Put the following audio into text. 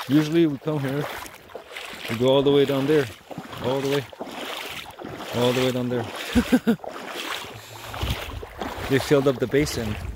Usually we come here, we go all the way down there, all the way down there. They filled up the basin.